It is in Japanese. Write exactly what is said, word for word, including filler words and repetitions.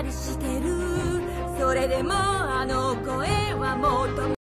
してる。それでもあの声はもっと